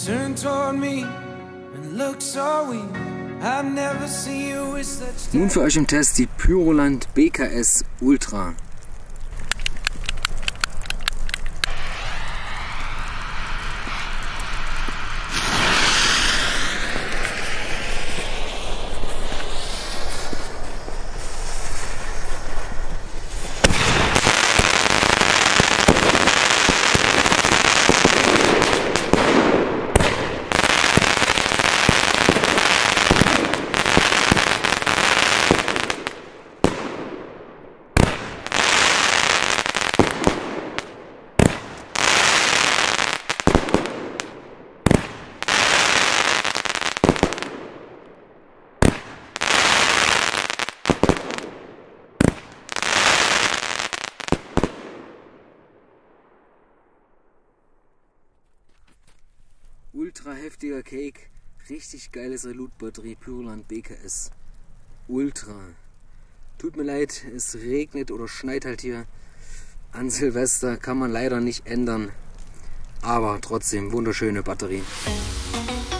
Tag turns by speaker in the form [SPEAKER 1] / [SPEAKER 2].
[SPEAKER 1] Nun für euch im Test die Pyroland BKS Ultra. Ultra heftiger Cake, richtig geile Salutbatterie, Pyroland BKS Ultra. Tut mir leid, es regnet oder schneit halt hier an Silvester, kann man leider nicht ändern, aber trotzdem wunderschöne Batterie.